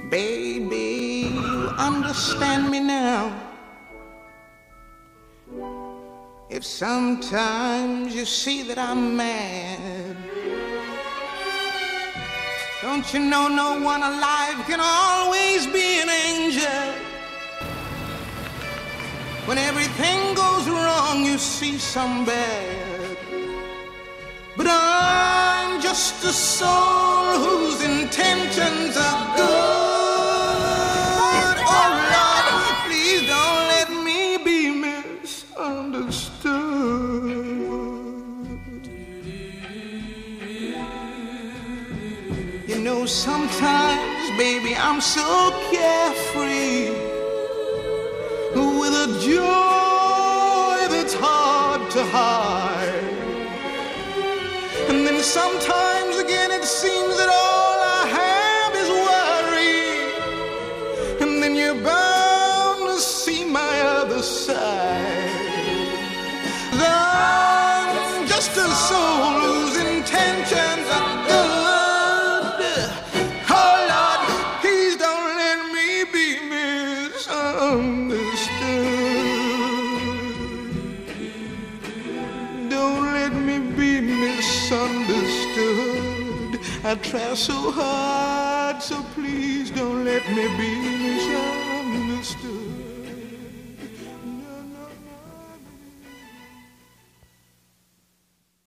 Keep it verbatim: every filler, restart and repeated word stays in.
Baby, you understand me now. If sometimes you see that I'm mad, don't you know no one alive can always be an angel? When everything goes wrong, you see some bad. But I'm just a soul whose intentions are good. Oh Lord, please don't let me be misunderstood. You know, sometimes, baby, I'm so carefree, with a joy that's hard to hide. And then sometimes again it seems that all I have is worry. And then you're bound to see my other side. I'm just a soul whose intentions are good. Oh Lord, please don't let me be misunderstood. Don't let me be misunderstood. I try so hard, so please don't let me be misunderstood.